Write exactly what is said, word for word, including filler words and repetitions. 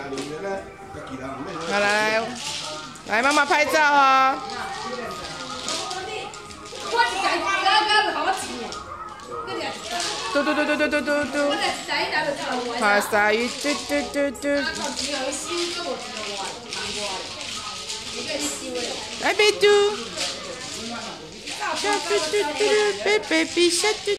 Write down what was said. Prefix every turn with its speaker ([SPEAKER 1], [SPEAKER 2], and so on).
[SPEAKER 1] 好来，来妈妈拍照哦。嘟嘟嘟嘟嘟嘟嘟嘟。爬鲨鱼，嘟嘟嘟嘟。来，贝嘟。小嘟嘟嘟嘟，贝贝比小嘟。